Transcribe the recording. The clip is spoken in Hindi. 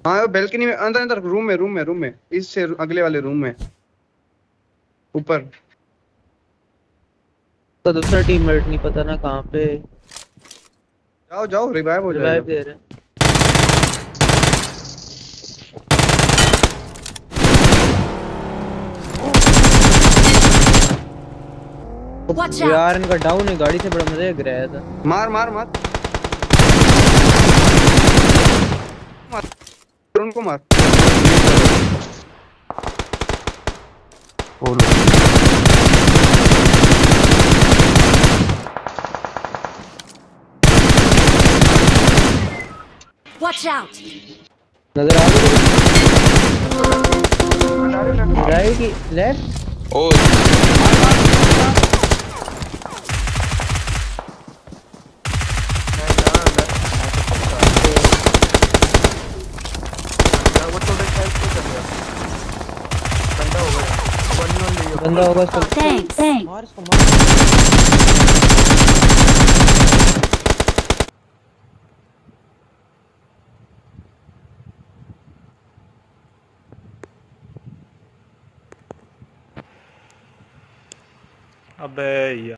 हाँ वो बेल्कनी में अंदर अंदर रूम में इससे अगले वाले रूम में ऊपर। तो दूसरा टीममेट नहीं पता ना कहाँ पे। जाओ जाओ रिवाइव हो रिवाइव जाएगा। दे रहे हैं। Watch यार out! इनका डाउन है, गाड़ी से बड़ा मजा गिराया था। मार मार मार मार उनको मार। Watch out! नजर आ रही राइट की लेफ्ट। ओ बंदा होगा इसको। Thanks. मार इसको मार। अबे